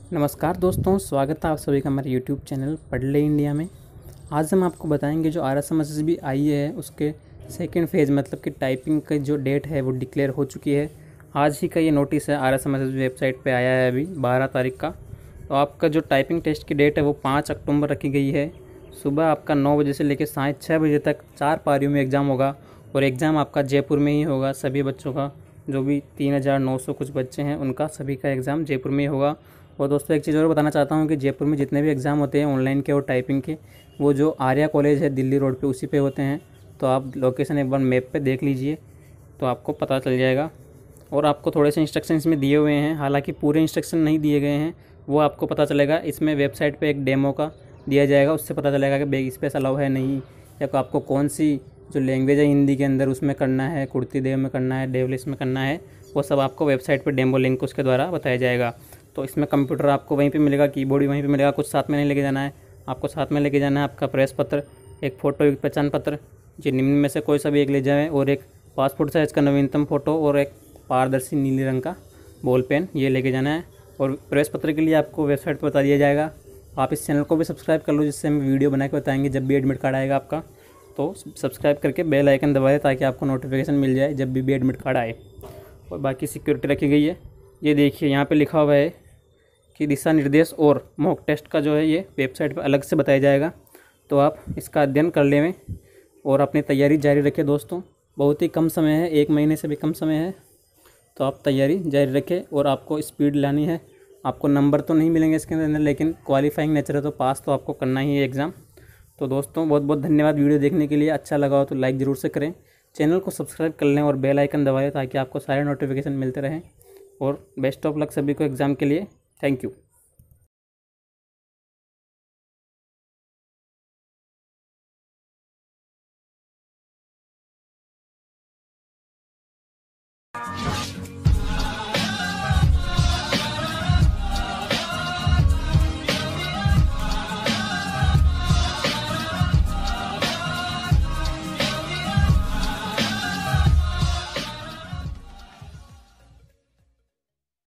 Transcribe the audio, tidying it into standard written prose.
नमस्कार दोस्तों, स्वागत है आप सभी का हमारे YouTube चैनल पढ़ ले इंडिया में। आज हम आपको बताएंगे जो RSMSB आई है उसके सेकंड फेज़ मतलब कि टाइपिंग का जो डेट है वो डिक्लेयर हो चुकी है। आज ही का ये नोटिस है RSMSB वेबसाइट पे आया है अभी 12 तारीख का। तो आपका जो टाइपिंग टेस्ट की डेट है वो 5 अक्टूबर रखी गई है। सुबह आपका 9 बजे से लेकर साढ़े 6 बजे तक 4 पारियों में एग्ज़ाम होगा और एग्ज़ाम आपका जयपुर में ही होगा। सभी बच्चों का जो भी 3900 कुछ बच्चे हैं उनका सभी का एग्ज़ाम जयपुर में ही होगा। और दोस्तों एक चीज़ और बताना चाहता हूँ कि जयपुर में जितने भी एग्ज़ाम होते हैं ऑनलाइन के और टाइपिंग के, वो जो आर्या कॉलेज है दिल्ली रोड पे उसी पे होते हैं। तो आप लोकेशन एक बार मैप पे देख लीजिए तो आपको पता चल जाएगा। और आपको थोड़े से इंस्ट्रक्शन इसमें दिए हुए हैं, हालांकि पूरे इंस्ट्रक्शन नहीं दिए गए हैं, वो आपको पता चलेगा। इसमें वेबसाइट पर एक डेमो का दिया जाएगा, उससे पता चलेगा कि बैग स्पेस अलाउ है नहीं, या आपको कौन सी जो लैंग्वेज है हिंदी के अंदर उसमें करना है, कुर्ती देव में करना है, डेवलिस में करना है, वो सब आपको वेबसाइट पर डेमो लिंक उसके द्वारा बताया जाएगा। तो इसमें कंप्यूटर आपको वहीं पे मिलेगा, कीबोर्ड भी वहीं पे मिलेगा। कुछ साथ में नहीं लेके जाना है, आपको साथ में लेके जाना है आपका प्रेस पत्र, एक फ़ोटो, एक पहचान पत्र, जो निम्न में से कोई सा भी एक ले जाए, और एक पासपोर्ट साइज़ का नवीनतम फ़ोटो और एक पारदर्शी नीले रंग का बॉल पेन, ये लेके जाना है। और प्रेस पत्र के लिए आपको वेबसाइट पर बता दिया जाएगा। आप इस चैनल को भी सब्सक्राइब कर लो, जिससे हम वीडियो बना के बताएंगे जब भी एडमिट कार्ड आएगा आपका। तो सब्सक्राइब करके बेल आइकन दबा दें ताकि आपको नोटिफिकेशन मिल जाए जब भी एडमिट कार्ड आए। और बाकी सिक्योरिटी रखी गई है, ये देखिए यहाँ पे लिखा हुआ है कि दिशा निर्देश और मॉक टेस्ट का जो है ये वेबसाइट पर अलग से बताया जाएगा। तो आप इसका अध्ययन कर लें और अपनी तैयारी जारी रखें दोस्तों। बहुत ही कम समय है, 1 महीने से भी कम समय है, तो आप तैयारी जारी रखें और आपको स्पीड लानी है। आपको नंबर तो नहीं मिलेंगे इसके अंदर, लेकिन क्वालिफाइंग नेचर है तो पास तो आपको करना ही है एग्ज़ाम। तो दोस्तों बहुत बहुत धन्यवाद वीडियो देखने के लिए। अच्छा लगा हो तो लाइक ज़रूर से करें, चैनल को सब्सक्राइब कर लें और बेल आइकन दबाएं ताकि आपको सारे नोटिफिकेशन मिलते रहें। और बेस्ट ऑफ लक सभी को एग्ज़ाम के लिए। Thank you.